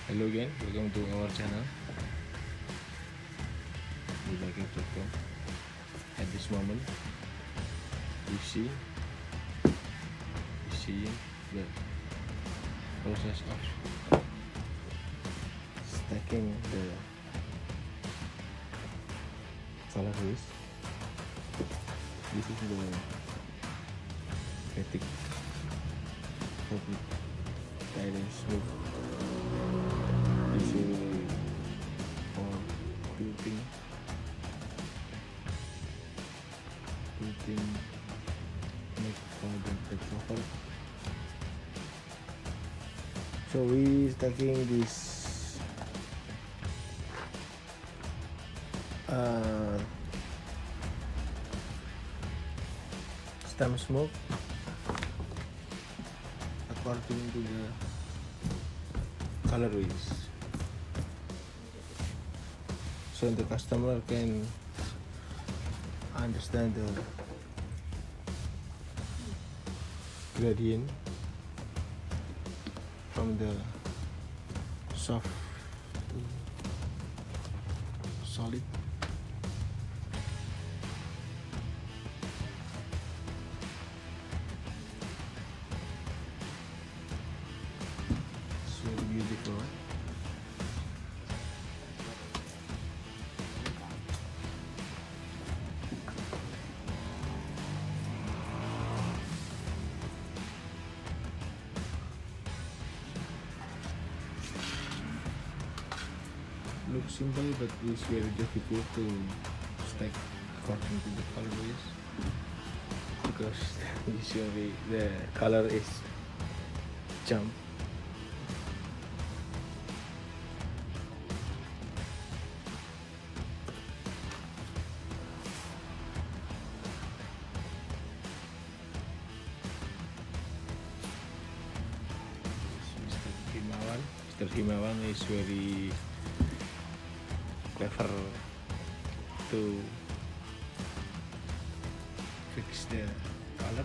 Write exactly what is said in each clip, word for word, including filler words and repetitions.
Hello again, welcome to our channel Batik dot com. At this moment you see you see the process of stacking the colorways. This is the Batik tight and smooth. This is for quilting, quilting make for the back cover. So we stacking this uh, stem smoke according to the colorways, so the customer can understand the gradient from the soft to solid. So beautiful. Looks simple, but it's very difficult to stack according to the colorways, because usually the color is jump. Mister Himawan, Mister Himawan is very clever to fix the color.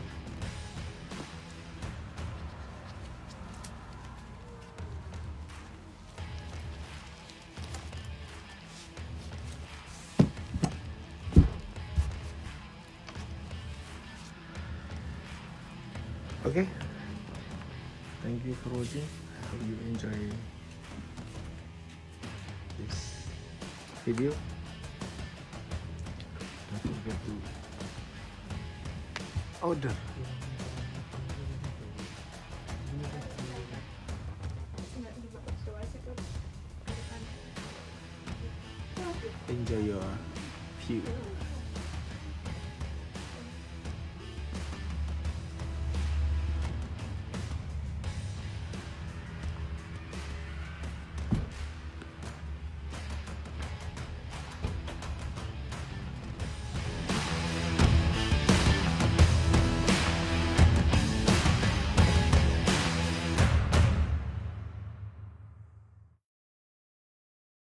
Okay, thank you for watching. I hope you enjoy this video. Don't forget to order. Enjoy your view.